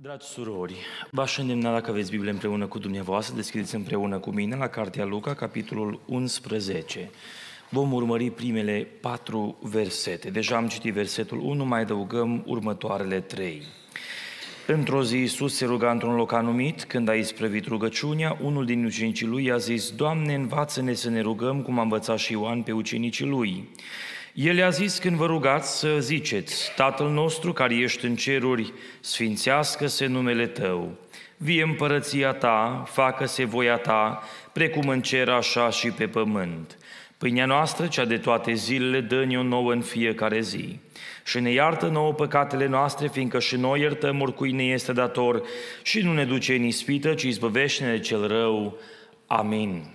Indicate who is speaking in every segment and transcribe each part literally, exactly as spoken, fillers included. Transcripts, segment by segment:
Speaker 1: Dragi surori, v-aș îndemna, dacă aveți Biblie împreună cu dumneavoastră, deschideți împreună cu mine la Cartea Luca, capitolul unsprezece. Vom urmări primele patru versete. Deja am citit versetul unu, mai adăugăm următoarele trei. Într-o zi Iisus se ruga într-un loc anumit. Când a isprăvit rugăciunea, unul din ucenicii lui i-a zis: Doamne, învață-ne să ne rugăm cum a învățat și Ioan pe ucenicii lui. El i-a zis: când vă rugați să ziceți: Tatăl nostru care ești în ceruri, sfințească-se numele Tău, vie împărăția Ta, facă-se voia Ta, precum în cer, așa și pe pământ. Pâinea noastră, cea de toate zilele, dă-ne-o nouă în fiecare zi. Și ne iartă nouă păcatele noastre, fiindcă și noi iertăm oricui ne este dator, și nu ne duce în ispită, ci izbăvește-ne de cel rău. Amin.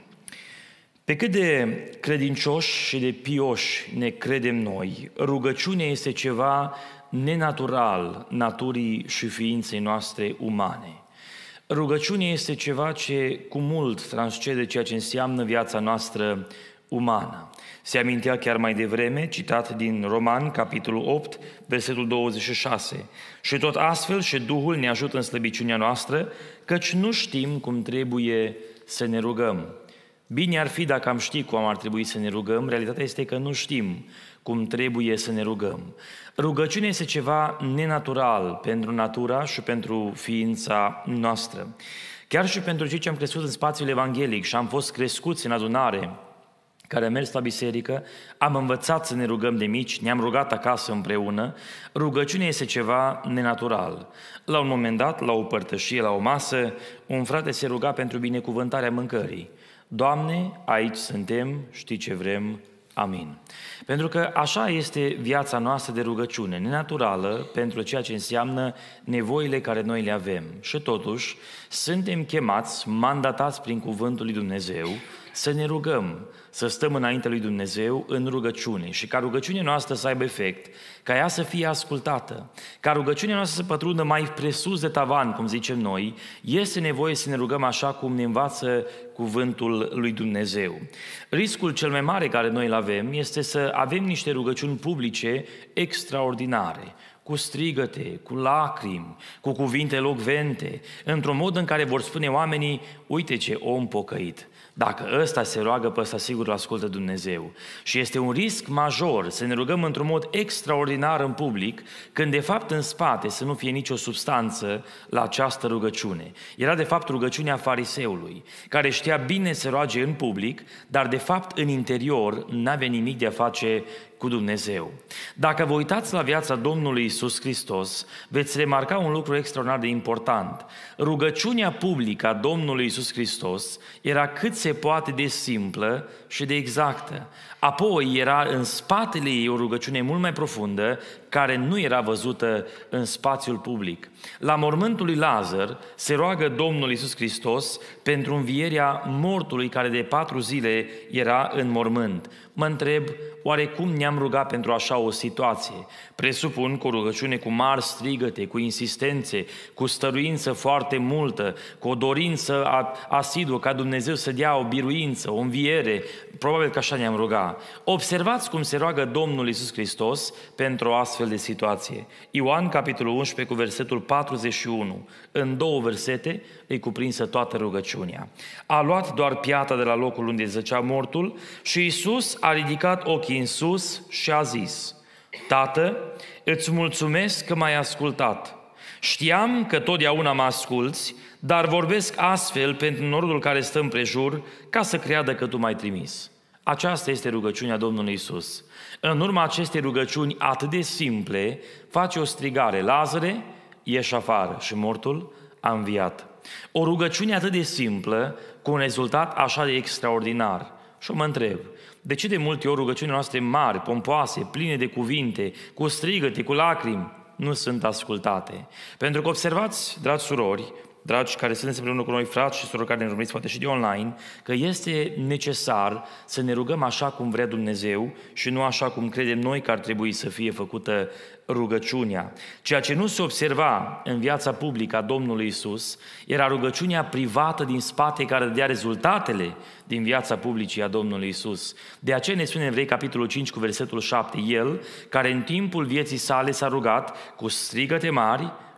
Speaker 1: Pe cât de credincioși și de pioși ne credem noi, rugăciunea este ceva nenatural naturii și ființei noastre umane. Rugăciunea este ceva ce cu mult transcede ceea ce înseamnă viața noastră umană. Se amintea chiar mai devreme, citat din Romani, capitolul opt, versetul douăzeci și șase. Și tot astfel și Duhul ne ajută în slăbiciunea noastră, căci nu știm cum trebuie să ne rugăm. Bine ar fi dacă am ști cum ar trebui să ne rugăm, realitatea este că nu știm cum trebuie să ne rugăm. Rugăciunea este ceva nenatural pentru natura și pentru ființa noastră. Chiar și pentru cei ce am crescut în spațiul evanghelic și am fost crescuți în adunare, care am mers la biserică, am învățat să ne rugăm de mici, ne-am rugat acasă împreună, rugăciunea este ceva nenatural. La un moment dat, la o părtășie, la o masă, un frate se ruga pentru binecuvântarea mâncării. Doamne, aici suntem, știi ce vrem, amin. Pentru că așa este viața noastră de rugăciune, nenaturală pentru ceea ce înseamnă nevoile care noi le avem. Și totuși, suntem chemați, mandatați prin cuvântul lui Dumnezeu, să ne rugăm, să stăm înaintea lui Dumnezeu în rugăciune și ca rugăciunea noastră să aibă efect, ca ea să fie ascultată, ca rugăciunea noastră să pătrundă mai presus de tavan, cum zicem noi, este nevoie să ne rugăm așa cum ne învață cuvântul lui Dumnezeu. Riscul cel mai mare care noi îl avem este să avem niște rugăciuni publice extraordinare, cu strigăte, cu lacrimi, cu cuvinte elocvente, într-un mod în care vor spune oamenii: uite ce om pocăit. Dacă ăsta se roagă, pe ăsta sigur îl ascultă Dumnezeu. Și este un risc major să ne rugăm într-un mod extraordinar în public, când de fapt în spate să nu fie nicio substanță la această rugăciune. Era de fapt rugăciunea fariseului, care știa bine să roage în public, dar de fapt în interior n-avea nimic de a face cu Dumnezeu. Dacă vă uitați la viața Domnului Iisus Hristos, veți remarca un lucru extraordinar de important. Rugăciunea publică a Domnului Iisus Hristos era cât se poate de simplă și de exactă. Apoi era în spatele ei o rugăciune mult mai profundă, care nu era văzută în spațiul public. La mormântul lui Lazar se roagă Domnul Iisus Hristos pentru învierea mortului care de patru zile era în mormânt. Mă întreb, oare cum ne-am rugat pentru așa o situație? Presupun cu o rugăciune cu mari strigăte, cu insistențe, cu stăruință foarte multă, cu o dorință asiduă ca Dumnezeu să dea o biruință, o înviere. Probabil că așa ne-am rugat. Observați cum se roagă Domnul Iisus Hristos pentru o astfel de situație. Ioan, capitolul unsprezece, cu versetul patruzeci și unu. În două versete îi cuprinsă toată rugăciunea. A luat doar piatra de la locul unde zăcea mortul și Iisus a ridicat ochii în sus și a zis: Tată, îți mulțumesc că m-ai ascultat. Știam că totdeauna mă asculți, dar vorbesc astfel pentru norodul care stă împrejur, ca să creadă că Tu m-ai trimis. Aceasta este rugăciunea Domnului Iisus. În urma acestei rugăciuni atât de simple, face o strigare: Lazare, ieși afară, și mortul a înviat. O rugăciune atât de simplă, cu un rezultat așa de extraordinar. Și mă întreb, de ce de multe ori rugăciunile noastre mari, pompoase, pline de cuvinte, cu strigăte, cu lacrimi, nu sunt ascultate? Pentru că observați, dragi surori, dragi care sunteți împreună cu noi, frați și surori care ne urmăriți poate și de online, că este necesar să ne rugăm așa cum vrea Dumnezeu și nu așa cum credem noi că ar trebui să fie făcută rugăciunea. Ceea ce nu se observa în viața publică a Domnului Iisus era rugăciunea privată din spate care dădea rezultatele din viața publică a Domnului Iisus. De aceea ne spune în Evrei, capitolul cinci, cu versetul șapte, El, care în timpul vieții sale s-a rugat cu strigăte mari,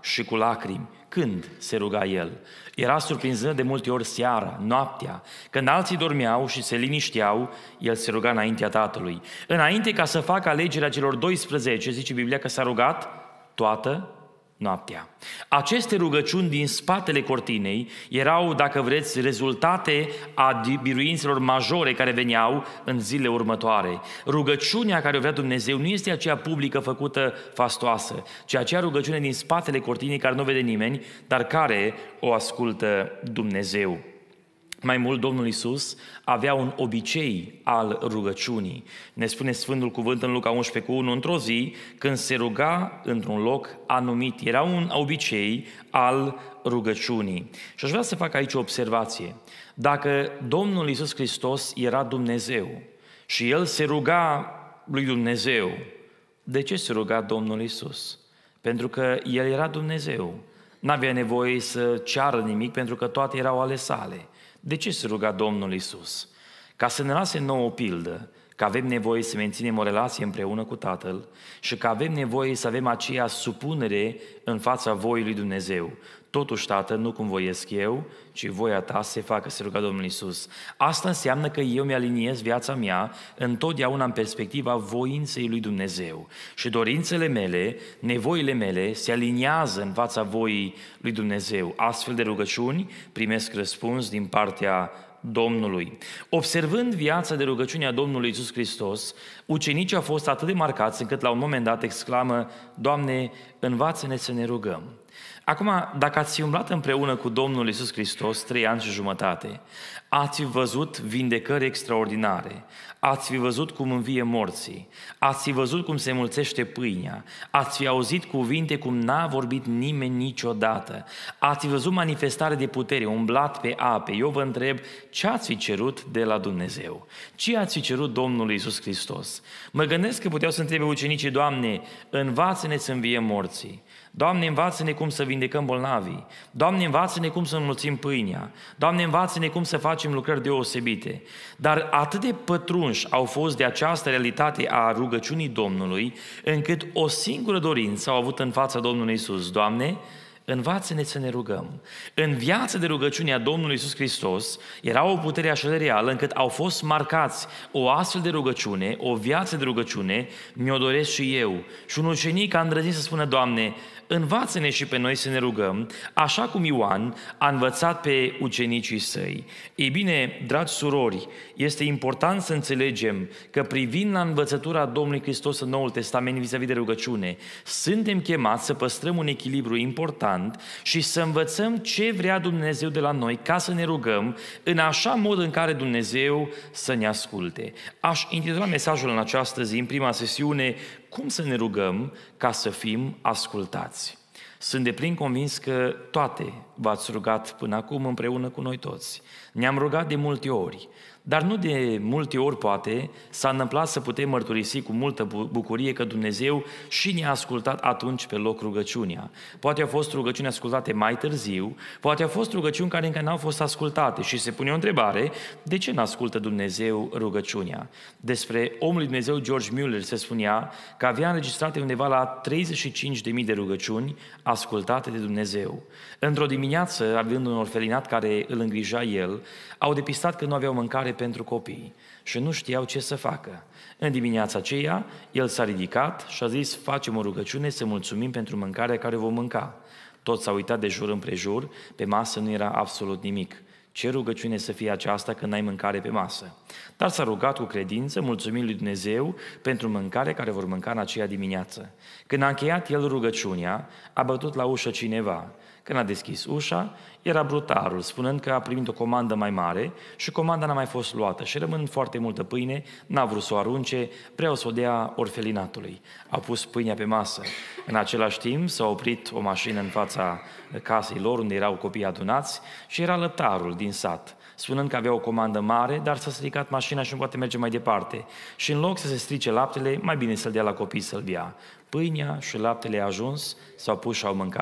Speaker 1: și cu lacrimi. Când se ruga el? Era surprinzând de multe ori seara, noaptea, când alții dormeau și se linișteau, el se ruga înaintea Tatălui. Înainte ca să facă alegerea celor doisprezece, zice Biblia că s-a rugat toată noaptea. Aceste rugăciuni din spatele cortinei erau, dacă vreți, rezultate a biruințelor majore care veneau în zilele următoare. Rugăciunea care o vrea Dumnezeu nu este aceea publică făcută fastoasă, ci aceea rugăciune din spatele cortinei care nu vede nimeni, dar care o ascultă Dumnezeu. Mai mult, Domnul Iisus avea un obicei al rugăciunii. Ne spune Sfântul Cuvânt în Luca unsprezece cu unu, într-o zi, când se ruga într-un loc anumit. Era un obicei al rugăciunii. Și aș vrea să fac aici o observație. Dacă Domnul Iisus Hristos era Dumnezeu și El se ruga lui Dumnezeu, de ce se ruga Domnul Iisus? Pentru că El era Dumnezeu. N-avea nevoie să ceară nimic pentru că toate erau ale sale. De ce se ruga Domnul Iisus? Ca să ne lase nouă o pildă, că avem nevoie să menținem o relație împreună cu Tatăl și că avem nevoie să avem aceea supunere în fața voii lui Dumnezeu. Totuși, Tată, nu cum voiesc eu, ci voia Ta se facă, se ruga Domnul Iisus. Asta înseamnă că eu mi-aliniez viața mea întotdeauna în perspectiva voinței lui Dumnezeu. Și dorințele mele, nevoile mele se aliniază în fața voii lui Dumnezeu. Astfel de rugăciuni primesc răspuns din partea Domnului. Observând viața de rugăciune a Domnului Iisus Hristos, ucenicii au fost atât de marcați încât la un moment dat exclamă: Doamne, învață-ne să ne rugăm. Acum, dacă ați fi umblat împreună cu Domnul Iisus Hristos trei ani și jumătate, ați fi văzut vindecări extraordinare, ați fi văzut cum învie morții, ați fi văzut cum se mulțește pâinea, ați fi auzit cuvinte cum n-a vorbit nimeni niciodată, ați fi văzut manifestare de putere, umblat pe ape. Eu vă întreb, ce ați fi cerut de la Dumnezeu? Ce ați fi cerut Domnului Iisus Hristos? Mă gândesc că puteau să întrebe ucenicii: Doamne, învață-ne să înviem morții. Doamne, învață-ne cum să vindecăm bolnavii. Doamne, învață-ne cum să înmulțim pâinea. Doamne, învață-ne cum să facem lucrări deosebite. Dar atât de pătrunși au fost de această realitate a rugăciunii Domnului, încât o singură dorință au avut în fața Domnului Iisus: Doamne, învață-ne să ne rugăm. În viața de rugăciune a Domnului Iisus Hristos era o putere așa de reală încât au fost marcați o astfel de rugăciune, o viață de rugăciune, mi-o doresc și eu. Și un ucenic a îndrăznit să spună: Doamne, învață-ne și pe noi să ne rugăm, așa cum Ioan a învățat pe ucenicii săi. Ei bine, dragi surori, este important să înțelegem că privind la învățătura Domnului Hristos în Noul Testament vis-a-vis de rugăciune, suntem chemați să păstrăm un echilibru important și să învățăm ce vrea Dumnezeu de la noi ca să ne rugăm în așa mod în care Dumnezeu să ne asculte. Aș intitula mesajul în această zi, în prima sesiune: cum să ne rugăm ca să fim ascultați. Sunt deplin convins că toate v-ați rugat până acum împreună cu noi toți. Ne-am rugat de multe ori, dar nu de multe ori poate s-a întâmplat să putem mărturisi cu multă bucurie că Dumnezeu și ne-a ascultat atunci pe loc rugăciunea. Poate au fost rugăciuni ascultate mai târziu, poate au fost rugăciuni care încă n-au fost ascultate și se pune o întrebare: de ce n-ascultă Dumnezeu rugăciunea? Despre omul lui Dumnezeu George Mueller se spunea că avea înregistrate undeva la treizeci și cinci de mii de rugăciuni ascultate de Dumnezeu. Într-o dimineață, având un orfelinat care îl îngrija el, au depistat că nu aveau mâncare pentru copii și nu știau ce să facă. În dimineața aceea, el s-a ridicat și a zis: facem o rugăciune să mulțumim pentru mâncarea care vom mânca. Toți s-au uitat de jur împrejur, pe masă nu era absolut nimic. Ce rugăciune să fie aceasta când n-ai mâncare pe masă? Dar s-a rugat cu credință, mulțumind lui Dumnezeu pentru mâncare care vor mânca în aceea dimineață. Când a încheiat el rugăciunea, a bătut la ușă cineva. Când a deschis ușa, era brutarul, spunând că a primit o comandă mai mare și comanda n-a mai fost luată și, rămânând foarte multă pâine, n-a vrut să o arunce, vreau să o dea orfelinatului. A pus pâinea pe masă. În același timp s-a oprit o mașină în fața casei lor, unde erau copii adunați, și era lăptarul din sat, spunând că avea o comandă mare, dar s-a stricat mașina și nu poate merge mai departe. Și în loc să se strice laptele, mai bine să-l dea la copii să-l bea. Pâinea și laptele a ajuns, s-au pus și au mâncat.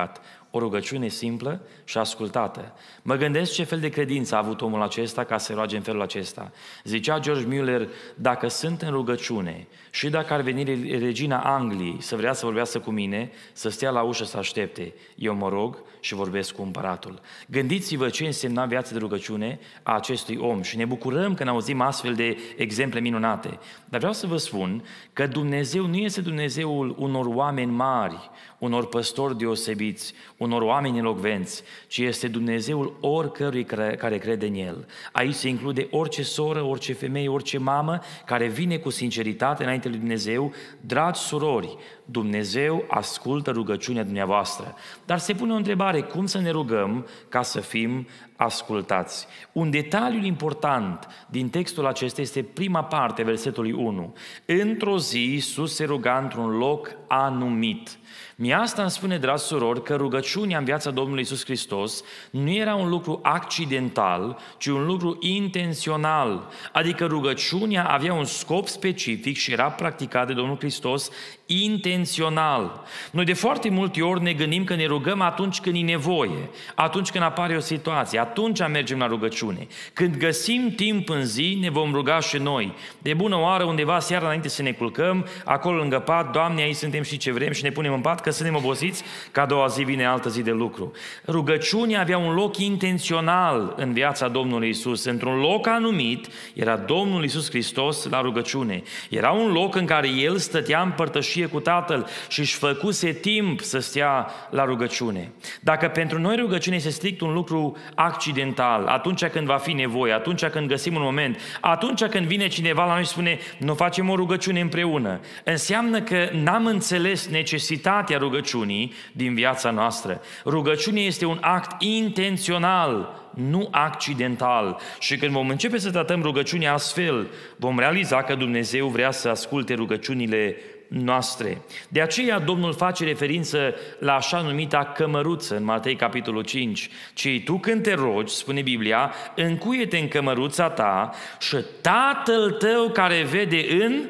Speaker 1: O rugăciune simplă și ascultată. Mă gândesc ce fel de credință a avut omul acesta ca să roage în felul acesta. Zicea George Mueller, dacă sunt în rugăciune și dacă ar veni regina Angliei să vrea să vorbească cu mine, să stea la ușă să aștepte, eu mă rog și vorbesc cu împăratul. Gândiți-vă ce însemna viața de rugăciune a acestui om și ne bucurăm când auzim astfel de exemple minunate. Dar vreau să vă spun că Dumnezeu nu este Dumnezeul unor oameni mari, unor păstori deosebiți, unor oameni elocvenți, ci este Dumnezeul oricărui care crede în El. Aici se include orice soră, orice femeie, orice mamă care vine cu sinceritate înainte lui Dumnezeu. Dragi surori, Dumnezeu ascultă rugăciunea dumneavoastră. Dar se pune o întrebare, cum să ne rugăm ca să fim ascultați? Un detaliu important din textul acesta este prima parte, versetului unu. Într-o zi, Iisus se ruga într-un loc anumit. Mie asta îmi spune, dragi surori, că rugăciunea în viața Domnului Iisus Hristos nu era un lucru accidental, ci un lucru intențional. Adică rugăciunea avea un scop specific și era practicată de Domnul Hristos intențional. Noi de foarte multe ori ne gândim că ne rugăm atunci când e nevoie, atunci când apare o situație, atunci mergem la rugăciune. Când găsim timp în zi, ne vom ruga și noi. De bună oară, undeva seara înainte să ne culcăm, acolo lângă pat, Doamne, aici suntem și ce vrem și ne punem în pat, că suntem obosiți, că a doua zi vine altă zi de lucru. Rugăciunea avea un loc intențional în viața Domnului Iisus. Într-un loc anumit era Domnul Iisus Hristos la rugăciune. Era un loc în care El stătea în părtășie cu Tatăl și își făcuse timp să stea la rugăciune. Dacă pentru noi rugăciunea este strict un lucru accidental, atunci când va fi nevoie, atunci când găsim un moment, atunci când vine cineva la noi și spune, nu facem o rugăciune împreună, înseamnă că n-am înțeles necesitatea rugăciunii din viața noastră. Rugăciunea este un act intențional, nu accidental. Și când vom începe să tratăm rugăciunea astfel, vom realiza că Dumnezeu vrea să asculte rugăciunile noastre. De aceea Domnul face referință la așa numita cămăruță în Matei capitolul cinci. Ci tu când te rogi, spune Biblia, încuie-te în cămăruța ta și Tatăl tău care vede în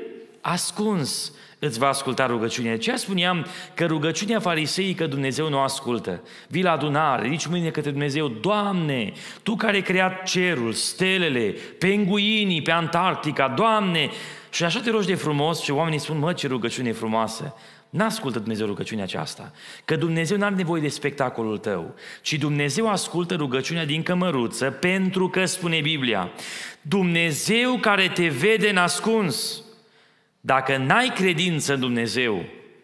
Speaker 1: ascuns îți va asculta rugăciunea. De aceea spuneam că rugăciunea fariseică Dumnezeu nu ascultă. Vii la adunare, ridici mâinile către Dumnezeu, Doamne, Tu care ai creat cerul, stelele, penguinii pe Antarctica, Doamne, și așa te rogi de frumos și oamenii spun, mă, ce rugăciune frumoasă. N-ascultă Dumnezeu rugăciunea aceasta, că Dumnezeu n-are nevoie de spectacolul tău, ci Dumnezeu ascultă rugăciunea din cămăruță, pentru că, spune Biblia, Dumnezeu care te vede în ascuns. Dacă n-ai credință în Dumnezeu,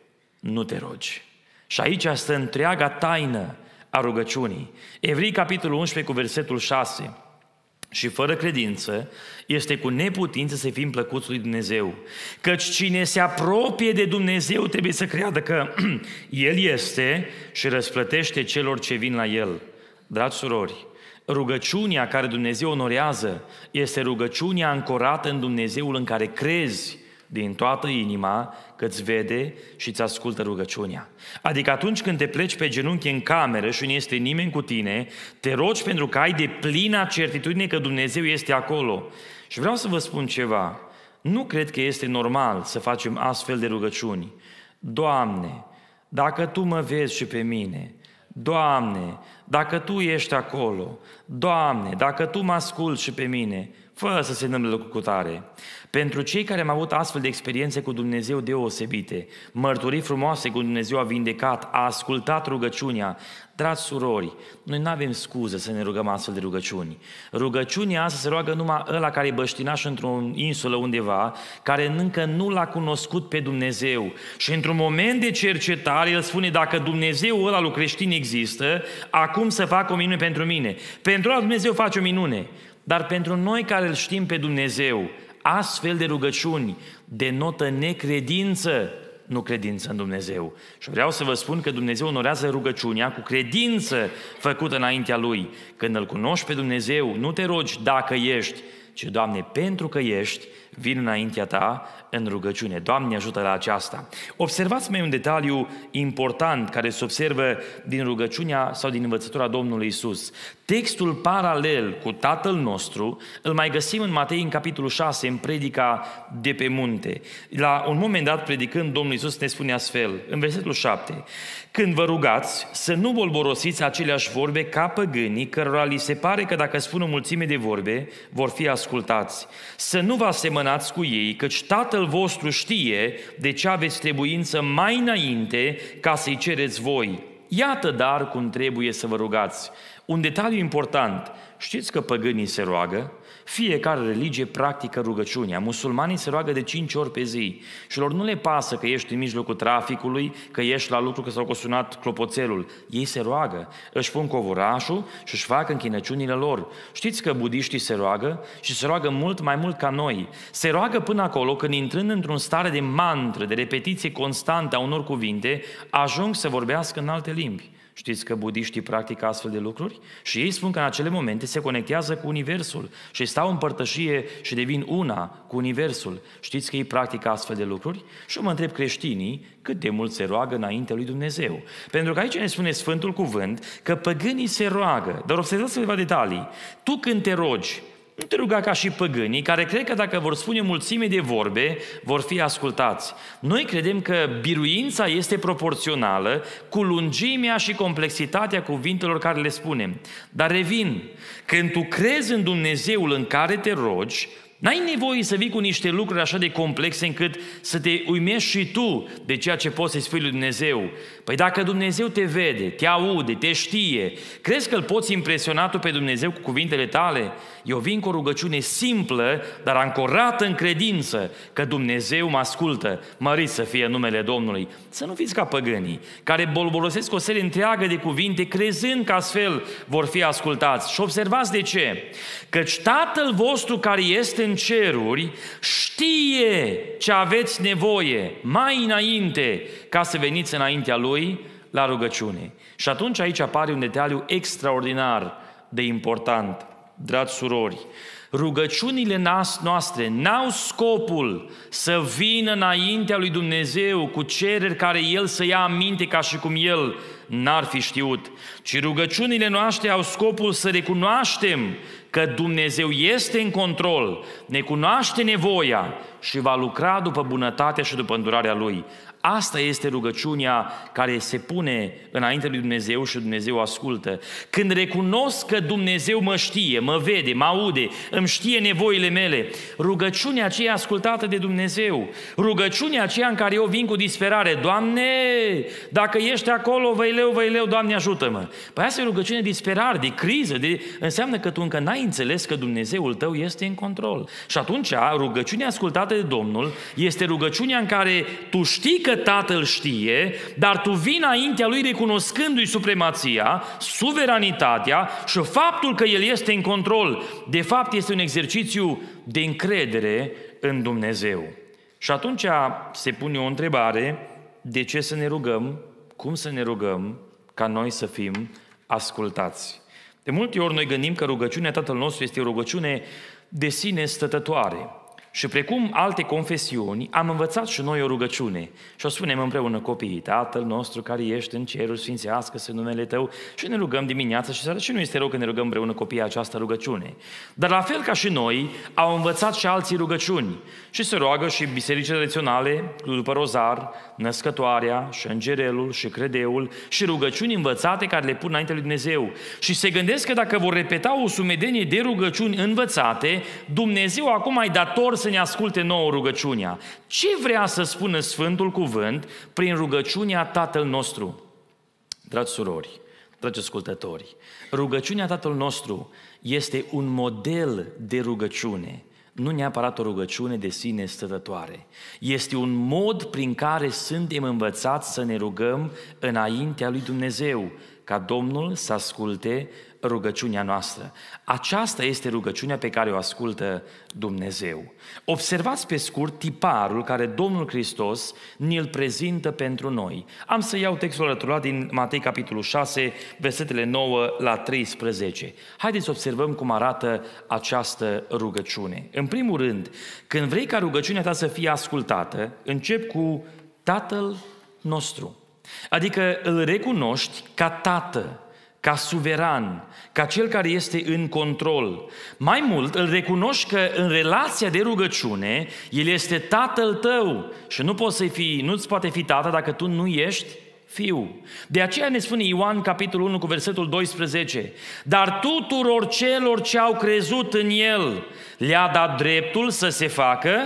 Speaker 1: nu te rogi. Și aici stă întreaga taină a rugăciunii. Evrei, capitolul unsprezece, cu versetul șase. Și fără credință este cu neputință să fim plăcuți lui Dumnezeu. Căci cine se apropie de Dumnezeu trebuie să creadă că El este și răsplătește celor ce vin la El. Dragi surori, rugăciunea care Dumnezeu onorează este rugăciunea ancorată în Dumnezeul în care crezi din toată inima că îți vede și îți ascultă rugăciunea. Adică atunci când te pleci pe genunchi în cameră și nu este nimeni cu tine, te rogi pentru că ai de plină certitudine că Dumnezeu este acolo. Și vreau să vă spun ceva. Nu cred că este normal să facem astfel de rugăciuni. Doamne, dacă Tu mă vezi și pe mine, Doamne, dacă Tu ești acolo, Doamne, dacă Tu mă asculți și pe mine, fără să se întâmple lucru cu tare. Pentru cei care am avut astfel de experiențe cu Dumnezeu deosebite, mărturii frumoase cu Dumnezeu a vindecat, a ascultat rugăciunea, dragi surori, noi nu avem scuză să ne rugăm astfel de rugăciuni. Rugăciunea asta se roagă numai ăla care e băștinaș într-o insulă undeva, care încă nu l-a cunoscut pe Dumnezeu. Și într-un moment de cercetare, el spune, dacă Dumnezeu ăla lui creștin există, acum să facă o minune pentru mine. Pentru ăla Dumnezeu face o minune. Dar pentru noi care îl știm pe Dumnezeu, astfel de rugăciuni denotă necredință, nu credință în Dumnezeu. Și vreau să vă spun că Dumnezeu onorează rugăciunea cu credință făcută înaintea Lui. Când îl cunoști pe Dumnezeu, nu te rogi dacă ești, ci, Doamne, pentru că ești, vin înaintea ta în rugăciune. Doamne, ajută la aceasta. Observați mai un detaliu important care se observă din rugăciunea sau din învățătura Domnului Iisus. Textul paralel cu Tatăl nostru îl mai găsim în Matei în capitolul șase, în predica de pe munte. La un moment dat, predicând, Domnul Iisus ne spune astfel, în versetul șapte, când vă rugați, să nu bolborosiți aceleași vorbe ca păgânii, cărora li se pare că dacă spun o mulțime de vorbe, vor fi ascultați. Să nu vă asemănați cu ei, căci Tatăl vostru știe de ce aveți trebuință mai înainte ca să-i cereți voi. Iată dar cum trebuie să vă rugați. Un detaliu important, știți că păgânii se roagă? Fiecare religie practică rugăciunea. Musulmanii se roagă de cinci ori pe zi. Și lor nu le pasă că ești în mijlocul traficului, că ești la lucru, că s-au cosunat clopoțelul. Ei se roagă, își pun covorașul și își fac închinăciunile lor. Știți că budiștii se roagă și se roagă mult mai mult ca noi. Se roagă până acolo când, intrând într-un stare de mantră, de repetiție constantă a unor cuvinte, ajung să vorbească în alte limbi. Știți că budiștii practică astfel de lucruri? Și ei spun că în acele momente se conectează cu Universul și stau în părtășie și devin una cu Universul. Știți că ei practică astfel de lucruri? Și eu mă întreb creștinii cât de mult se roagă înaintea lui Dumnezeu. Pentru că aici ne spune Sfântul Cuvânt că păgânii se roagă. Dar observați câteva detalii. Tu când te rogi, nu te ruga ca și păgânii, care cred că dacă vor spune mulțime de vorbe, vor fi ascultați. Noi credem că biruința este proporțională cu lungimea și complexitatea cuvintelor care le spunem. Dar revin, când tu crezi în Dumnezeul în care te rogi, n-ai nevoie să vii cu niște lucruri așa de complexe încât să te uimești și tu de ceea ce poți să-i spui lui Dumnezeu. Păi dacă Dumnezeu te vede, te aude, te știe, crezi că îl poți impresiona tu pe Dumnezeu cu cuvintele tale? Eu vin cu o rugăciune simplă, dar ancorată în credință că Dumnezeu mă ascultă. Mărit să fie numele Domnului. Să nu fiți ca păgânii, care bolborosesc o serie întreagă de cuvinte, crezând că astfel vor fi ascultați. Și observați de ce. Căci Tatăl vostru care este în ceruri știe ce aveți nevoie mai înainte ca să veniți înaintea Lui la rugăciune. Și atunci aici apare un detaliu extraordinar de important. Dragi surori, rugăciunile noastre n-au scopul să vină înaintea lui Dumnezeu cu cereri care El să ia aminte ca și cum El n-ar fi știut, ci rugăciunile noastre au scopul să recunoaștem că Dumnezeu este în control, ne cunoaște nevoia și va lucra după bunătatea și după îndurarea Lui. Asta este rugăciunea care se pune înainte lui Dumnezeu și Dumnezeu ascultă. Când recunosc că Dumnezeu mă știe, mă vede, mă aude, îmi știe nevoile mele, rugăciunea aceea ascultată de Dumnezeu, rugăciunea aceea în care eu vin cu disperare, Doamne, dacă ești acolo, văileu, văileu, Doamne ajută-mă. Păi asta e rugăciune de disperare, de criză, de... înseamnă că tu încă n-ai înțeles că Dumnezeul tău este în control. Și atunci rugăciunea ascultată de Domnul este rugăciunea în care tu știi că Tatăl știe, dar tu vii înaintea Lui recunoscându-i supremația, suveranitatea și faptul că El este în control. De fapt, este un exercițiu de încredere în Dumnezeu. Și atunci se pune o întrebare, de ce să ne rugăm, cum să ne rugăm ca noi să fim ascultați. De multe ori noi gândim că rugăciunea Tatăl nostru este o rugăciune de sine stătătoare. Și precum alte confesiuni, am învățat și noi o rugăciune. Și o spunem împreună copiii, Tatăl nostru care ești în cerul, sfințească-se numele Tău, și ne rugăm dimineața și seara. Și nu este rău că ne rugăm împreună copiii această rugăciune. Dar la fel ca și noi, au învățat și alții rugăciuni. Și se roagă și bisericile tradiționale, după rozar, născătoarea, și îngerelul, și credeul, și rugăciuni învățate care le pun înainte lui Dumnezeu. Și se gândesc că dacă vor repeta o sumedenie de rugăciuni învățate, Dumnezeu acum mai dator să ne asculte nouă rugăciunea. Ce vrea să spună Sfântul Cuvânt prin rugăciunea Tatăl nostru? Dragi surori, dragi ascultători, rugăciunea Tatăl nostru este un model de rugăciune, nu neapărat o rugăciune de sine stătătoare. Este un mod prin care suntem învățați să ne rugăm înaintea lui Dumnezeu, ca Domnul să asculte rugăciunea noastră. Aceasta este rugăciunea pe care o ascultă Dumnezeu. Observați pe scurt tiparul care Domnul Hristos ne-l prezintă pentru noi. Am să iau textul alăturat din Matei, capitolul șase, versetele nouă la treisprezece. Haideți să observăm cum arată această rugăciune. În primul rând, când vrei ca rugăciunea ta să fie ascultată, încep cu Tatăl nostru. Adică îl recunoști ca Tată, ca suveran, ca cel care este în control. Mai mult, îl recunoști că în relația de rugăciune, El este Tatăl tău și nu poți să-i fii, nu-ți poate fi tată dacă tu nu ești fiu. De aceea ne spune Ioan, capitolul unu, cu versetul doisprezece, dar tuturor celor ce au crezut în El, le-a dat dreptul să se facă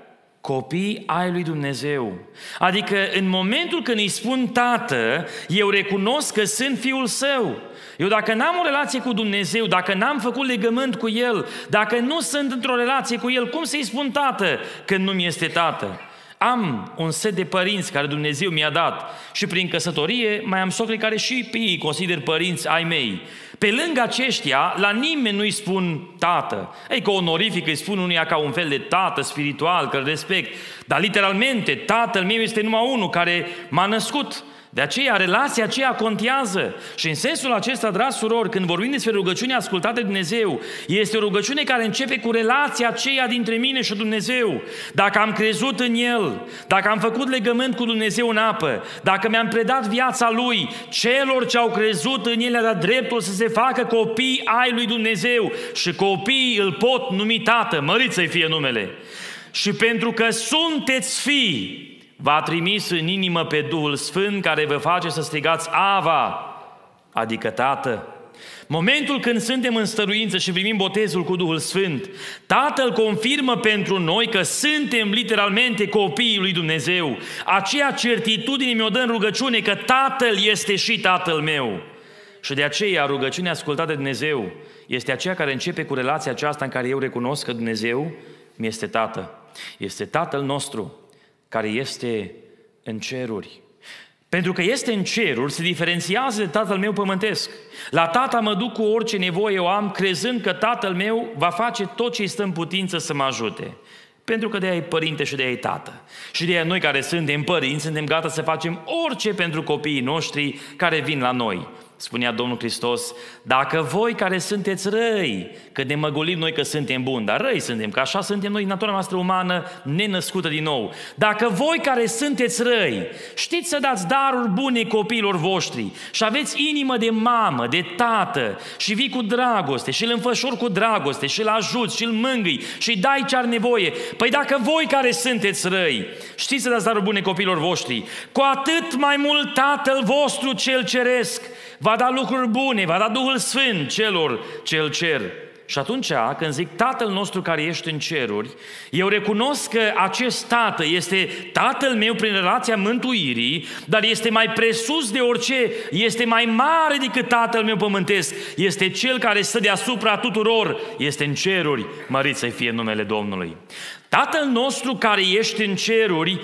Speaker 1: copii ai lui Dumnezeu. Adică în momentul când îi spun Tată, eu recunosc că sunt Fiul Său. Eu dacă n-am o relație cu Dumnezeu, dacă n-am făcut legământ cu El, dacă nu sunt într-o relație cu El, cum să-i spun Tată când nu mi este Tată? Am un set de părinți care Dumnezeu mi-a dat și prin căsătorie mai am socri care și pe ei consider părinți ai mei. Pe lângă aceștia, la nimeni nu-i spun tată. Ei, că onorific îi spun unuia ca un fel de tată spiritual, că îl respect. Dar literalmente, tatăl meu este numai unul care m-a născut. De aceea, relația aceea contează. Și în sensul acesta, dragi surori, când vorbim despre rugăciunea ascultată de Dumnezeu, este o rugăciune care începe cu relația aceea dintre mine și Dumnezeu. Dacă am crezut în El, dacă am făcut legământ cu Dumnezeu în apă, dacă mi-am predat viața Lui, celor ce au crezut în El a dat dreptul să se facă copii ai lui Dumnezeu. Și copiii îl pot numi Tată, mărit să-i fie numele. Și pentru că sunteți fii, v-a trimis în inimă pe Duhul Sfânt care vă face să strigați Ava, adică Tată. Momentul când suntem în stăruință și primim botezul cu Duhul Sfânt, Tatăl confirmă pentru noi că suntem literalmente copiii lui Dumnezeu. Aceea certitudine mi-o dă în rugăciune că Tatăl este și Tatăl meu. Și de aceea rugăciunea ascultată de Dumnezeu este aceea care începe cu relația aceasta în care eu recunosc că Dumnezeu mi este Tată. Este Tatăl nostru care este în ceruri. Pentru că este în ceruri, se diferențiază de Tatăl meu pământesc. La Tata mă duc cu orice nevoie o am, crezând că Tatăl meu va face tot ce îi stă în putință să mă ajute. Pentru că de-aia e părinte și de-aia e tată. Și de-aia noi care suntem părinți, suntem gata să facem orice pentru copiii noștri care vin la noi. Spunea Domnul Hristos, dacă voi care sunteți răi, că ne măgulim noi că suntem buni, dar răi suntem, că așa suntem noi, natura noastră umană nenăscută din nou. Dacă voi care sunteți răi, știți să dați daruri bune copiilor voștri și aveți inimă de mamă, de tată și vii cu dragoste și îl înfășori cu dragoste și îl ajuți și îl mângâi și îi dai ce are nevoie. Păi dacă voi care sunteți răi, știți să dați daruri bune copiilor voștri, cu atât mai mult Tatăl vostru cel ceresc va da lucruri bune, va da Duhul Sfânt celor ce îl cer. Și atunci, când zic Tatăl nostru care ești în ceruri, eu recunosc că acest Tată este Tatăl meu prin relația mântuirii, dar este mai presus de orice, este mai mare decât Tatăl meu pământesc, este Cel care stă deasupra tuturor, este în ceruri, mărit să-i fie numele Domnului. Tatăl nostru care ești în ceruri,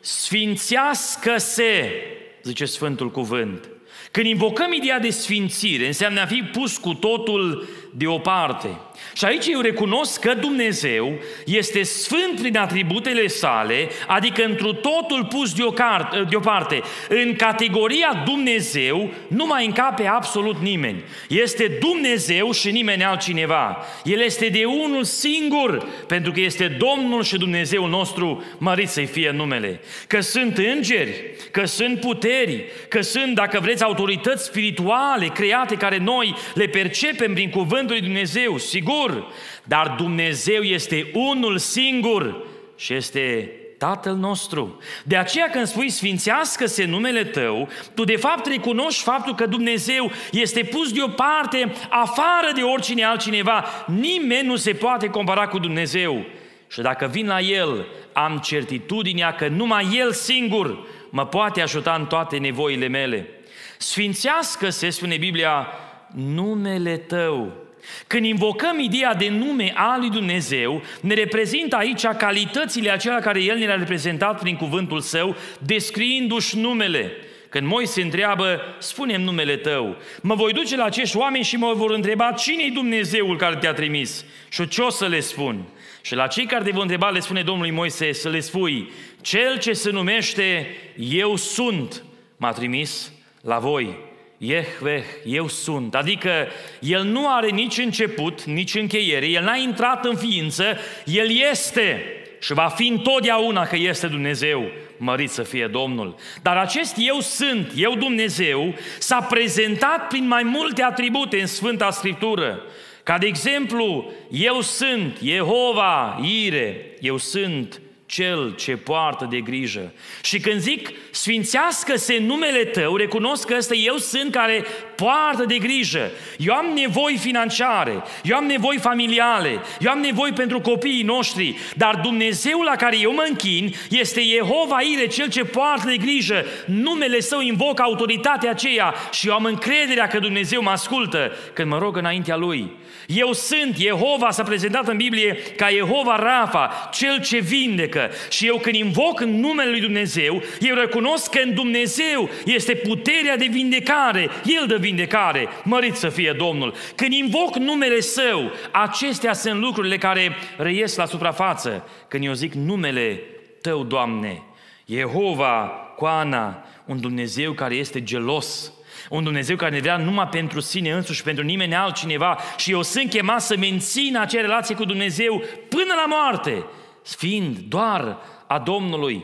Speaker 1: sfințească-se, zice Sfântul Cuvânt. Când invocăm ideea de sfințire, înseamnă a fi pus cu totul deoparte. Și aici eu recunosc că Dumnezeu este sfânt prin atributele sale, adică întru totul pus deoparte. În categoria Dumnezeu nu mai încape absolut nimeni. Este Dumnezeu și nimeni altcineva. El este de unul singur, pentru că este Domnul și Dumnezeul nostru, mărit să-i fie numele. Că sunt îngeri, că sunt puteri, că sunt, dacă vreți, autorități spirituale create care noi le percepem prin cuvântul lui Dumnezeu, sigur, dar Dumnezeu este unul singur și este Tatăl nostru. De aceea când spui sfințească-se numele tău, tu de fapt recunoști faptul că Dumnezeu este pus deoparte, afară de oricine altcineva. Nimeni nu se poate compara cu Dumnezeu. Și dacă vin la El, am certitudinea că numai El singur mă poate ajuta în toate nevoile mele. Sfințească-se, spune Biblia, numele tău. Când invocăm ideea de nume al lui Dumnezeu, ne reprezintă aici calitățile acelea care El ne le-a reprezentat prin cuvântul Său, descriindu-și numele. Când Moise întreabă, spune-mi numele tău, mă voi duce la acești oameni și mă vor întreba cine-i Dumnezeul care te-a trimis și ce o să le spun. Și la cei care te vor întreba le spune Domnului Moise să le spui, cel ce se numește Eu sunt m-a trimis la voi. Iehveh, eu sunt. Adică El nu are nici început, nici încheiere, El n-a intrat în ființă, El este și va fi întotdeauna că este Dumnezeu. Mărit să fie Domnul. Dar acest Eu sunt, Eu Dumnezeu, s-a prezentat prin mai multe atribute în Sfânta Scriptură. Ca de exemplu, Eu sunt Jehova Ire, Eu sunt Cel ce poartă de grijă. Și când zic, sfințească-se numele Tău, recunosc că ăsta Eu sunt care poartă de grijă. Eu am nevoi financiare, eu am nevoi familiale, eu am nevoi pentru copiii noștri, dar Dumnezeul la care eu mă închin este Jehova Ire, Cel ce poartă de grijă. Numele Său invocă autoritatea aceea și eu am încrederea că Dumnezeu mă ascultă când mă rog înaintea Lui. Eu sunt, Jehova s-a prezentat în Biblie ca Jehova Rafa, Cel ce vindecă. Și eu când invoc în numele Lui Dumnezeu, eu recunosc că în Dumnezeu este puterea de vindecare. El dă vindecare, mărit să fie Domnul. Când invoc numele Său, acestea sunt lucrurile care reies la suprafață. Când eu zic numele Tău, Doamne, Jehova, Coana, un Dumnezeu care este gelos, un Dumnezeu care ne vrea numai pentru sine însuși, pentru nimeni altcineva, și eu sunt chemat să mențin acea relație cu Dumnezeu până la moarte, fiind doar a Domnului.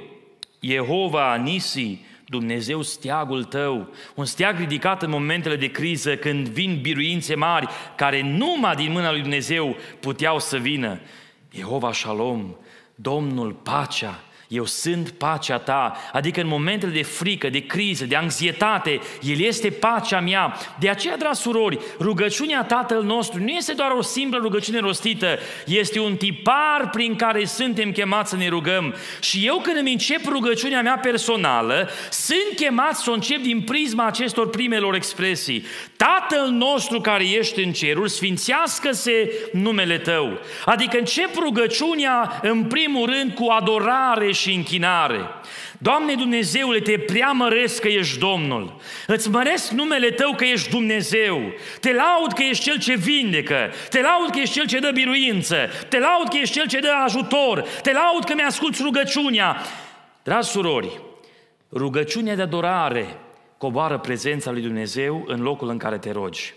Speaker 1: Jehova Nisi, Dumnezeu steagul tău, un steag ridicat în momentele de criză când vin biruințe mari care numai din mâna lui Dumnezeu puteau să vină. Jehova Shalom, Domnul pacea. Eu sunt pacea ta, adică în momentele de frică, de criză, de anxietate, El este pacea mea. De aceea, dragi surori, rugăciunea Tatăl nostru nu este doar o simplă rugăciune rostită, este un tipar prin care suntem chemați să ne rugăm. Și eu când îmi încep rugăciunea mea personală, sunt chemat să o încep din prisma acestor primelor expresii. Tatăl nostru care ești în ceruri, sfințească-se numele Tău. Adică încep rugăciunea în primul rând cu adorare și închinare. Doamne Dumnezeule, Te preamăresc că ești Domnul. Îți măresc numele Tău că ești Dumnezeu. Te laud că ești Cel ce vindecă. Te laud că ești Cel ce dă biruință. Te laud că ești Cel ce dă ajutor. Te laud că mi-asculți rugăciunea. Dragi surori, rugăciunea de adorare coboară prezența lui Dumnezeu în locul în care te rogi.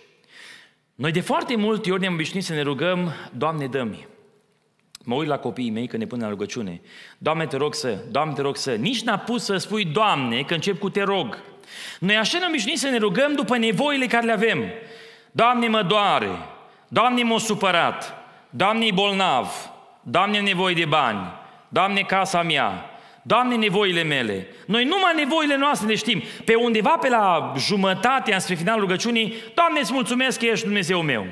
Speaker 1: Noi de foarte multe ori ne-am obișnuit să ne rugăm, Doamne, dă-mi. Mă uit la copiii mei când ne pun la rugăciune. Doamne, te rog să, Doamne, te rog să. Nici n-a pus să spui Doamne, că încep cu te rog. Noi așa ne-am obișnuit să ne rugăm după nevoile care le avem. Doamne, mă doare. Doamne, m-a supărat. Doamne, e bolnav. Doamne, am nevoie de bani. Doamne, casa mea. Doamne, nevoile mele. Noi numai nevoile noastre le știm. Pe undeva pe la jumătatea spre finalul rugăciunii, Doamne, îți mulțumesc că ești Dumnezeu meu.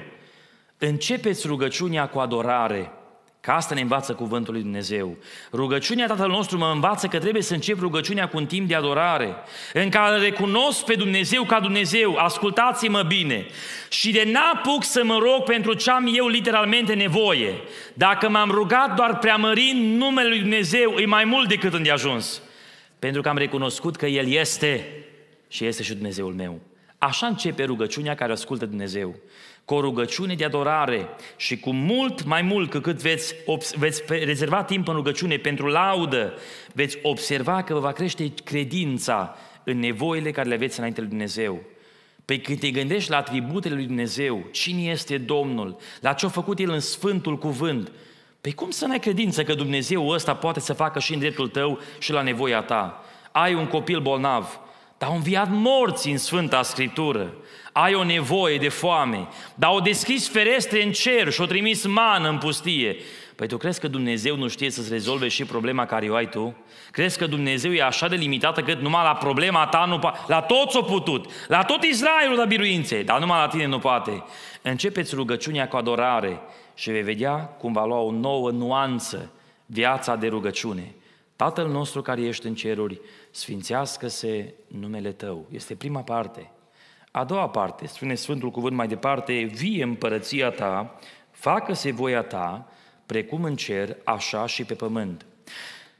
Speaker 1: Începeți rugăciunea cu adorare. Că asta ne învață cuvântul lui Dumnezeu. Rugăciunea Tatăl nostru mă învață că trebuie să încep rugăciunea cu un timp de adorare, în care recunosc pe Dumnezeu ca Dumnezeu, ascultați-mă bine, și de n-apuc să mă rog pentru ce am eu literalmente nevoie. Dacă m-am rugat doar preamărind numele lui Dumnezeu, e mai mult decât îndeajuns, pentru că am recunoscut că El este și este și Dumnezeul meu. Așa începe rugăciunea care ascultă Dumnezeu. Cu o rugăciune de adorare și cu mult mai mult că cât veți, veți rezerva timp în rugăciune pentru laudă, veți observa că vă va crește credința în nevoile care le aveți înainte lui Dumnezeu. Păi când te gândești la atributele lui Dumnezeu, cine este Domnul, la ce a făcut El în Sfântul Cuvânt, păi cum să n-ai credință că Dumnezeu ăsta poate să facă și în dreptul tău și la nevoia ta? Ai un copil bolnav, dar au înviat morți în Sfânta Scriptură. Ai o nevoie de foame, dar au deschis ferestre în cer și au trimis mană în pustie. Păi tu crezi că Dumnezeu nu știe să-ți rezolve și problema care o ai tu? Crezi că Dumnezeu e așa de limitată cât numai la problema ta nu poate? La toți o putut, la tot Israelul da biruințe, dar numai la tine nu poate. Începeți rugăciunea cu adorare și vei vedea cum va lua o nouă nuanță viața de rugăciune. Tatăl nostru care ești în ceruri, sfințească-se numele Tău. Este prima parte. A doua parte, spune Sfântul Cuvânt mai departe, vie împărăția Ta, facă-se voia Ta, precum în cer, așa și pe pământ.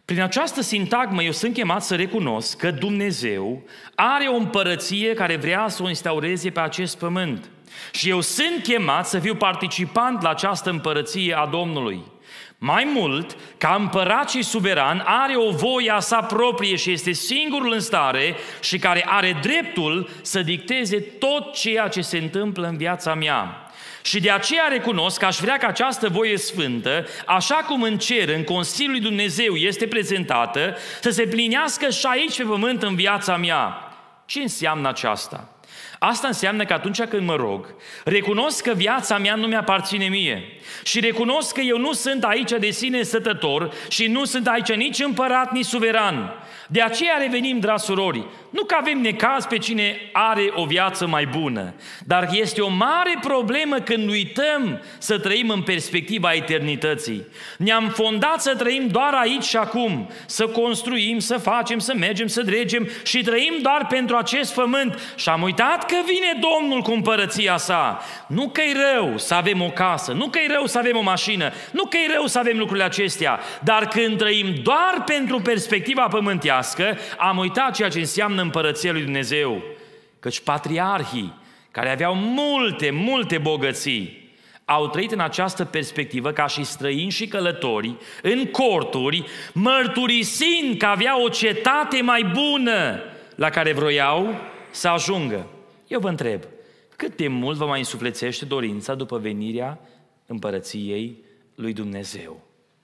Speaker 1: Prin această sintagmă eu sunt chemat să recunosc că Dumnezeu are o împărăție care vrea să o instaureze pe acest pământ. Și eu sunt chemat să fiu participant la această împărăție a Domnului. Mai mult, ca împărat și suveran, are o voie a sa proprie și este singurul în stare și care are dreptul să dicteze tot ceea ce se întâmplă în viața mea. Și de aceea recunosc că aș vrea ca această voie sfântă, așa cum în cer, în Consiliul lui Dumnezeu este prezentată, să se plinească și aici pe pământ în viața mea. Ce înseamnă aceasta? Asta înseamnă că atunci când mă rog, recunosc că viața mea nu mi-aparține mie și recunosc că eu nu sunt aici de sine stătător și nu sunt aici nici împărat, nici suveran. De aceea revenim, dragi surori, nu că avem necaz pe cine are o viață mai bună, dar este o mare problemă când uităm să trăim în perspectiva eternității. Ne-am fondat să trăim doar aici și acum, să construim, să facem, să mergem, să dregem și trăim doar pentru acest pământ și am uitat că vine Domnul cu împărăția sa. Nu că-i rău să avem o casă, nu că-i rău să avem o mașină, nu că-i rău să avem lucrurile acestea, dar când trăim doar pentru perspectiva pământească, am uitat ceea ce înseamnă împărăția lui Dumnezeu. Căci patriarhii, care aveau multe, multe bogății, au trăit în această perspectivă ca și străini și călători, în corturi, mărturisind că aveau o cetate mai bună la care vroiau să ajungă. Eu vă întreb, cât de mult vă mai însuflețește dorința după venirea împărăției lui Dumnezeu?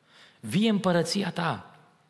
Speaker 1: Vie împărăția ta.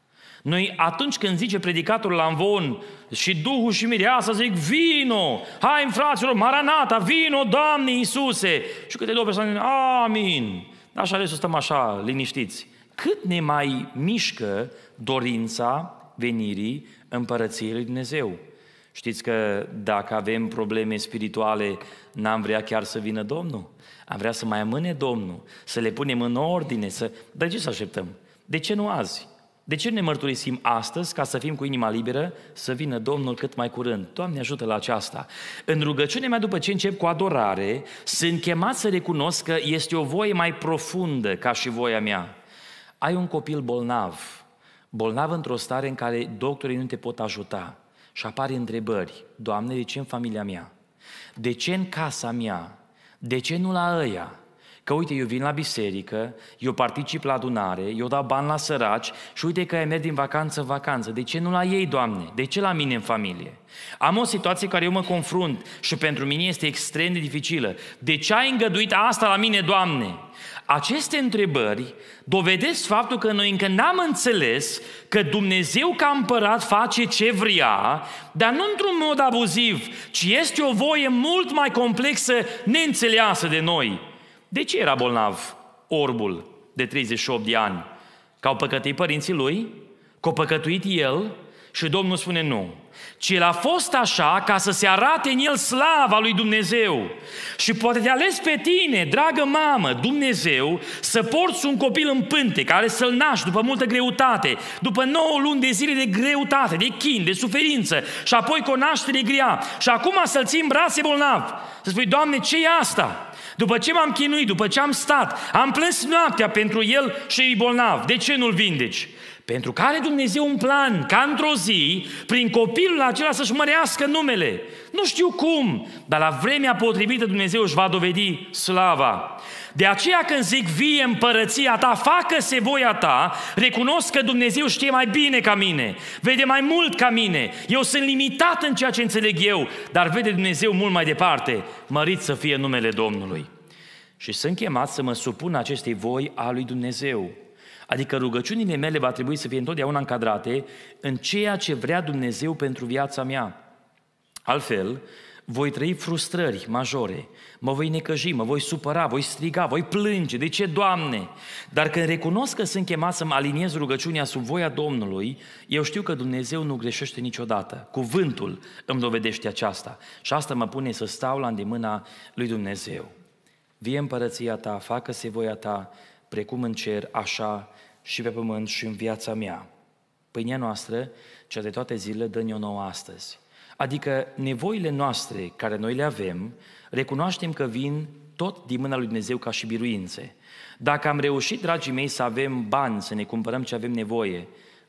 Speaker 1: Noi atunci când zice predicatorul la amvon și Duhul și Mireasa zic vino, hai fraților, Maranata, vino Doamne Iisuse, și câte două persoane zic amin, așa de să stăm așa liniștiți. Cât ne mai mișcă dorința venirii împărăției lui Dumnezeu? Știți că dacă avem probleme spirituale, n-am vrea chiar să vină Domnul? Am vrea să mai amâne Domnul, să le punem în ordine, să... Dar de ce să așteptăm? De ce nu azi? De ce ne mărturisim astăzi ca să fim cu inima liberă, să vină Domnul cât mai curând? Doamne ajută la aceasta! În rugăciunea mea după ce încep cu adorare, sunt chemat să recunosc că este o voie mai profundă ca și voia mea. Ai un copil bolnav, bolnav într-o stare în care doctorii nu te pot ajuta și apar întrebări. Doamne, de ce în familia mea? De ce în casa mea? De ce nu la ăia? Că uite, eu vin la biserică, eu particip la adunare, eu dau bani la săraci și uite că ei merg din vacanță în vacanță. De ce nu la ei, Doamne? De ce la mine în familie? Am o situație care eu mă confrunt și pentru mine este extrem de dificilă. De ce ai îngăduit asta la mine, Doamne? Aceste întrebări dovedesc faptul că noi încă n-am înțeles că Dumnezeu ca împărat face ce vrea, dar nu într-un mod abuziv, ci este o voie mult mai complexă, neînțeleasă de noi. De ce era bolnav orbul de treizeci și opt de ani? Că au păcătuit părinții lui? Că au păcătuit el? Și Domnul spune nu. Ci el a fost așa ca să se arate în el slava lui Dumnezeu. Și poate te ales pe tine, dragă mamă, Dumnezeu, să porți un copil în pânte, care să-l naști după multă greutate, după nouă luni de zile de greutate, de chin, de suferință, și apoi cu o naștere grea. Și acum să-l ții în brațe bolnav. Să spui, Doamne, ce e asta? După ce m-am chinuit, după ce am stat, am plâns noaptea pentru el și e bolnav. De ce nu-l vindeci? Pentru că are Dumnezeu un plan, ca într-o zi, prin copilul acela să-și mărească numele. Nu știu cum, dar la vremea potrivită Dumnezeu își va dovedi slava. De aceea când zic vie împărăția ta, facă-se voia ta, recunosc că Dumnezeu știe mai bine ca mine, vede mai mult ca mine. Eu sunt limitat în ceea ce înțeleg eu, dar vede Dumnezeu mult mai departe. Mărit să fie numele Domnului. Și sunt chemat să mă supun acestei voi a lui Dumnezeu. Adică rugăciunile mele va trebui să fie întotdeauna încadrate în ceea ce vrea Dumnezeu pentru viața mea. Altfel, voi trăi frustrări majore, mă voi necăji, mă voi supăra, voi striga, voi plânge. De ce, Doamne? Dar când recunosc că sunt chemat să mă aliniez rugăciunea sub voia Domnului, eu știu că Dumnezeu nu greșește niciodată. Cuvântul îmi dovedește aceasta. Și asta mă pune să stau la îndemâna lui Dumnezeu. Vie împărăția ta, facă-se voia ta, precum în cer, așa și pe pământ și în viața mea. Pâinea noastră, cea de toate zilele, dă-ne-o nouă astăzi. Adică nevoile noastre, care noi le avem, recunoaștem că vin tot din mâna lui Dumnezeu ca și biruințe. Dacă am reușit, dragii mei, să avem bani, să ne cumpărăm ce avem nevoie,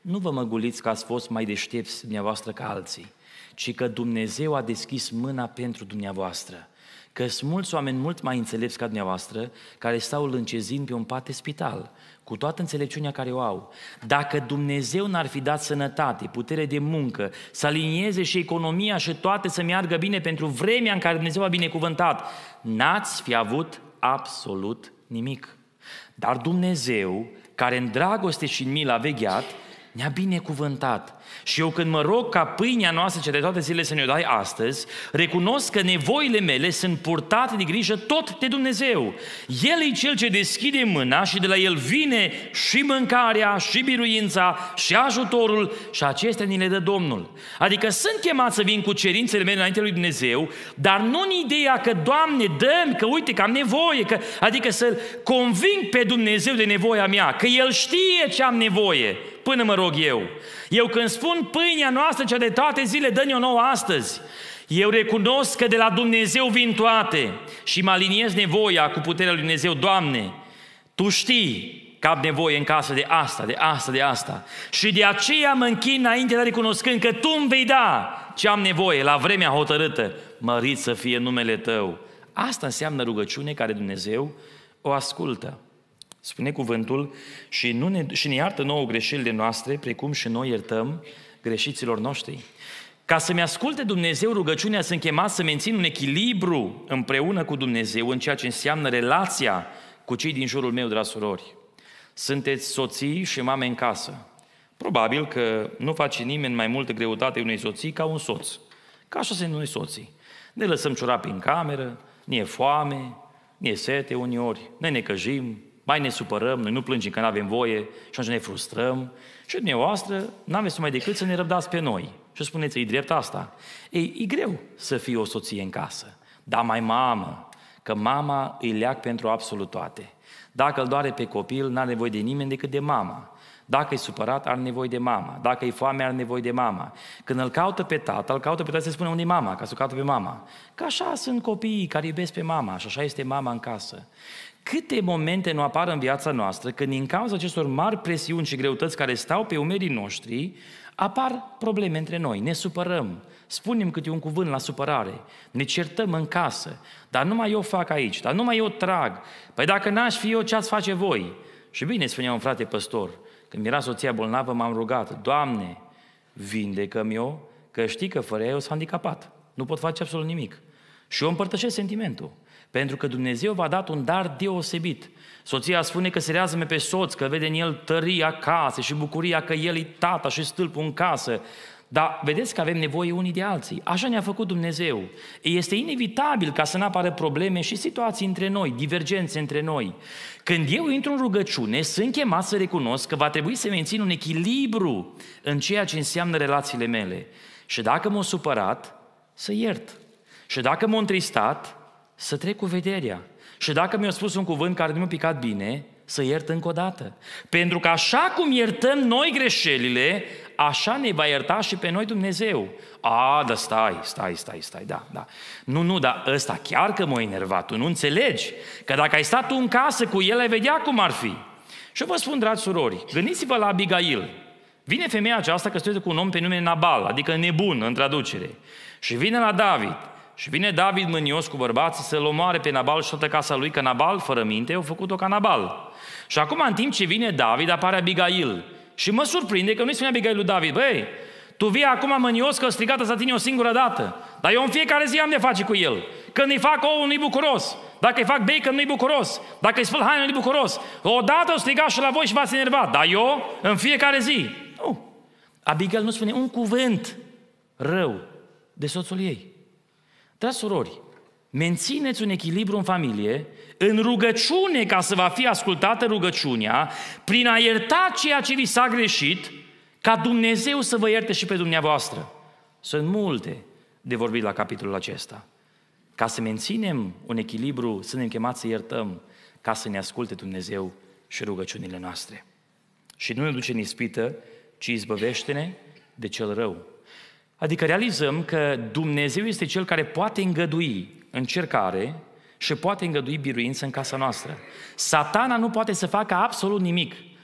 Speaker 1: nu vă măguliți că ați fost mai deștepți dumneavoastră ca alții, ci că Dumnezeu a deschis mâna pentru dumneavoastră. Că sunt mulți oameni mult mai înțelepți ca dumneavoastră, care stau lâncezind pe un pat de spital, cu toată înțelepciunea care o au. Dacă Dumnezeu n-ar fi dat sănătate, putere de muncă, să alinieze și economia și toate să meargă bine pentru vremea în care Dumnezeu a binecuvântat, n-ați fi avut absolut nimic. Dar Dumnezeu, care în dragoste și în milă a vegheat, ne-a binecuvântat. Și eu când mă rog ca pâinea noastră ce de toate zilele să ne-o dai astăzi, recunosc că nevoile mele sunt purtate de grijă tot de Dumnezeu. El e Cel ce deschide mâna și de la El vine și mâncarea, și biruința, și ajutorul, și acestea ni le dă Domnul. Adică sunt chemat să vin cu cerințele mele înainte lui Dumnezeu, dar nu în ideea că, Doamne, dă-mi, că uite că am nevoie, că, adică să-L conving pe Dumnezeu de nevoia mea, că El știe ce am nevoie, până mă rog eu. Eu când spun pâinea noastră cea de toate zile, dă-ne-o nouă astăzi, eu recunosc că de la Dumnezeu vin toate și mă aliniez nevoia cu puterea lui Dumnezeu. Doamne, Tu știi că am nevoie în casă de asta, de asta, de asta. Și de aceea mă închin înainte, dar recunoscând că Tu îmi vei da ce am nevoie la vremea hotărâtă. Mărit să fie numele Tău. Asta înseamnă rugăciune care Dumnezeu o ascultă. Spune cuvântul și, nu ne, și ne iartă nouă greșelile noastre, precum și noi iertăm greșiților noștri. Ca să-mi asculte Dumnezeu rugăciunea, sunt chemat să mențin un echilibru împreună cu Dumnezeu în ceea ce înseamnă relația cu cei din jurul meu, dragi surori. Sunteți soții și mame în casă. Probabil că nu face nimeni mai multă greutate unei soții ca un soț. Ca așa sunt noi soții. Ne lăsăm ciorapii în cameră, ne e foame, ne e sete uneori, ne necăjim, mai ne supărăm, noi nu plângem că nu avem voie și atunci ne frustrăm și dumneavoastră n-aveți mai decât să ne răbdați pe noi. Și spuneți, e drept asta? Ei, e greu să fie o soție în casă, dar mai mamă, că mama îi leac pentru absolut toate. Dacă îl doare pe copil, n-are nevoie de nimeni decât de mama. Dacă e supărat, are nevoie de mama. Dacă e foame, are nevoie de mama. Când îl caută pe tată, îl caută pe tată, se spune unde e mama, ca să o caută pe mama. Că așa sunt copiii care iubesc pe mama și așa este mama în casă. Câte momente nu apar în viața noastră când din cauza acestor mari presiuni și greutăți care stau pe umerii noștri, apar probleme între noi, ne supărăm, spunem câte un cuvânt la supărare, ne certăm în casă, dar numai eu fac aici, dar numai eu trag. Păi dacă n-aș fi eu, ce-ați face voi? Și bine, spunea un frate păstor, când era soția bolnavă, m-am rugat, Doamne, vindecă-mi eu, că știi că fără eu sunt handicapat, nu pot face absolut nimic. Și eu împărtășesc sentimentul. Pentru că Dumnezeu v-a dat un dar deosebit. Soția spune că se rează pe soț, că vede în el tăria casei și bucuria că el e tata și stâlpul în casă. Dar vedeți că avem nevoie unii de alții. Așa ne-a făcut Dumnezeu. Este inevitabil ca să nu apară probleme și situații între noi, divergențe între noi. Când eu intru în rugăciune, sunt chemat să recunosc că va trebui să mențin un echilibru în ceea ce înseamnă relațiile mele. Și dacă m-a supărat, să iert. Și dacă m-a întristat, să trec cu vederea. Și dacă mi-a spus un cuvânt care nu mi-a picat bine, să iert încă o dată. Pentru că așa cum iertăm noi greșelile, așa ne va ierta și pe noi Dumnezeu. A, dar stai, stai, stai, stai, da, da. Nu, nu, dar ăsta chiar că m-a enervat, tu nu înțelegi. Că dacă ai stat tu în casă cu el, ai vedea cum ar fi. Și eu vă spun, dragi surori, gândiți-vă la Abigail. Vine femeia aceasta căsătorită cu un om pe nume Nabal, adică nebun în traducere. Și vine la David. Și vine David mânios cu bărbații să-l omoare pe Nabal și toată casa lui, că Nabal, fără minte, au făcut-o ca Nabal. Și acum, în timp ce vine David, apare Abigail. Și mă surprinde că nu-i spune Abigail lui David, băi, tu vii acum mânios că o strigată să tine o singură dată, dar eu în fiecare zi am de face cu el. Când îi fac ouă, nu-i bucuros. Dacă îi fac bacon, nu-i bucuros. Dacă îi spăl haine, nu-i bucuros. Odată o striga și la voi și v-ați enervat, dar eu, în fiecare zi. Nu. Abigail nu spune un cuvânt rău de soțul ei. Dragi surori, mențineți un echilibru în familie, în rugăciune ca să va fi ascultată rugăciunea, prin a ierta ceea ce vi s-a greșit, ca Dumnezeu să vă ierte și pe dumneavoastră. Sunt multe de vorbit la capitolul acesta. Ca să menținem un echilibru, suntem chemați să iertăm, ca să ne asculte Dumnezeu și rugăciunile noastre. Și nu ne duce în ispită, ci izbăvește-ne de cel rău. Adică realizăm că Dumnezeu este Cel care poate îngădui încercare și poate îngădui biruință în casa noastră. Satana nu poate să facă absolut nimic.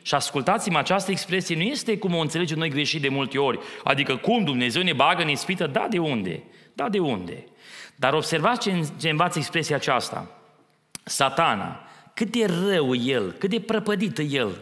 Speaker 1: Și ascultați-mă, această expresie nu este cum o înțelegem noi greșit de multe ori. Adică cum Dumnezeu ne bagă în ispită? Da, de unde? Da, de unde? Dar observați ce, ce învață expresia aceasta. Satana, cât de rău el, cât de prăpădit el,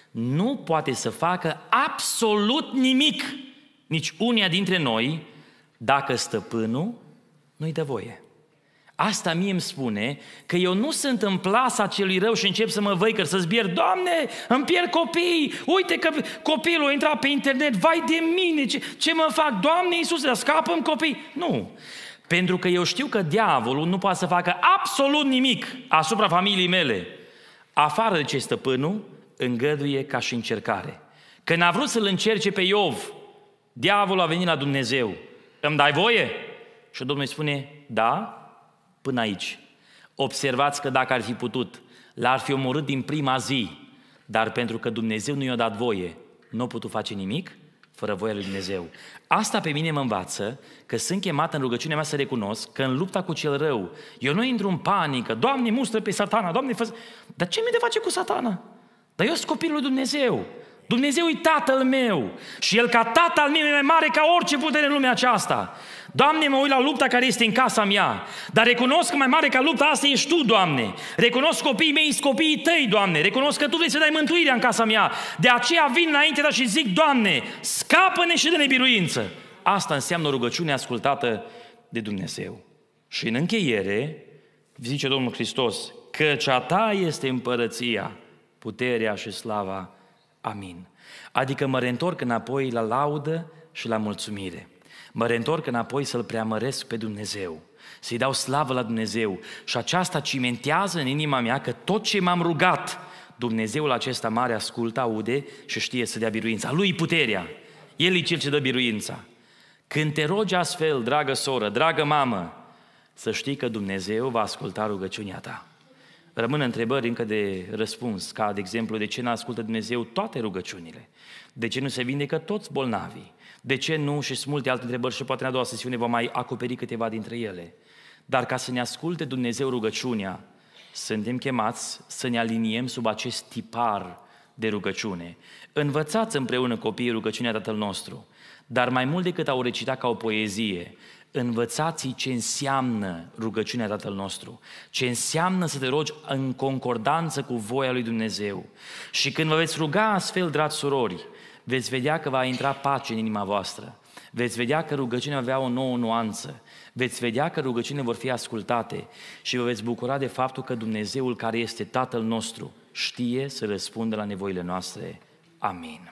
Speaker 1: nu poate să facă absolut nimic, nici unia dintre noi, dacă stăpânul nu-i dă voie. Asta mie îmi spune că eu nu sunt în plasa celui rău și încep să mă văicăr, să zbier, Doamne, îmi pierd copiii, uite că copilul a intrat pe internet, vai de mine, ce, ce mă fac, Doamne Iisuse, scapă-mi copii. Nu, pentru că eu știu că diavolul nu poate să facă absolut nimic asupra familiei mele, afară de ce stăpânul îngăduie ca și încercare. Când a vrut să-l încerce pe Iov, diavolul a venit la Dumnezeu, îmi dai voie? Și Domnul îi spune, da, până aici. Observați că dacă ar fi putut, l-ar fi omorât din prima zi, dar pentru că Dumnezeu nu i-a dat voie, nu a putut face nimic fără voia lui Dumnezeu. Asta pe mine mă învață că sunt chemat în rugăciunea mea să recunosc că în lupta cu cel rău, eu nu intru în panică, Doamne, mustră pe Satana, Doamne, fă... Dar ce mi-e de face cu Satana? Dar eu sunt copilul lui Dumnezeu. Dumnezeu e Tatăl meu și El ca Tatăl meu e mai mare ca orice putere în lumea aceasta. Doamne, mă uit la lupta care este în casa mea, dar recunosc că mai mare ca lupta asta ești Tu, Doamne. Recunosc copiii mei, sunt copiii Tăi, Doamne. Recunosc că Tu vrei să dai mântuirea în casa mea. De aceea vin înainte și zic, Doamne, scapă-ne și dă-ne biruință. Asta înseamnă o rugăciune ascultată de Dumnezeu. Și în încheiere, zice Domnul Hristos, căci a Ta este împărăția, puterea și slava. Amin. Adică mă reîntorc înapoi la laudă și la mulțumire. Mă reîntorc înapoi să-L preamăresc pe Dumnezeu, să-i dau slavă la Dumnezeu și aceasta cimentează în inima mea că tot ce m-am rugat, Dumnezeul acesta mare ascultă, aude și știe să dea biruința. Lui puterea, El e Cel ce dă biruința. Când te rogi astfel, dragă soră, dragă mamă, să știi că Dumnezeu va asculta rugăciunea ta. Rămân întrebări încă de răspuns, ca de exemplu, de ce nu ascultă Dumnezeu toate rugăciunile? De ce nu se vindecă toți bolnavii? De ce nu? Și sunt multe alte întrebări și poate în a doua sesiune vom mai acoperi câteva dintre ele. Dar ca să ne asculte Dumnezeu rugăciunea, suntem chemați să ne aliniem sub acest tipar de rugăciune. Învățați împreună copiii rugăciunea Tatăl nostru, dar mai mult decât au recitat ca o poezie, învățați ce înseamnă rugăciunea Tatăl nostru, ce înseamnă să te rogi în concordanță cu voia lui Dumnezeu. Și când vă veți ruga astfel, dragi surori, veți vedea că va intra pace în inima voastră, veți vedea că rugăciunea va avea o nouă nuanță, veți vedea că rugăciunile vor fi ascultate și vă veți bucura de faptul că Dumnezeul care este Tatăl nostru știe să răspundă la nevoile noastre. Amin.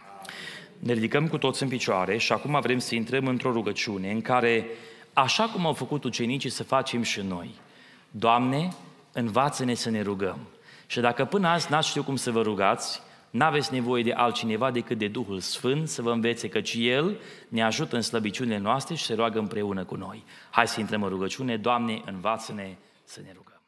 Speaker 1: Ne ridicăm cu toți în picioare și acum vrem să intrăm într-o rugăciune în care, așa cum au făcut ucenicii, să facem și noi. Doamne, învață-ne să ne rugăm. Și dacă până azi n-ați știut cum să vă rugați, n-aveți nevoie de altcineva decât de Duhul Sfânt să vă învețe, căci El ne ajută în slăbiciunile noastre și se roagă împreună cu noi. Hai să intrăm în rugăciune. Doamne, învață-ne să ne rugăm.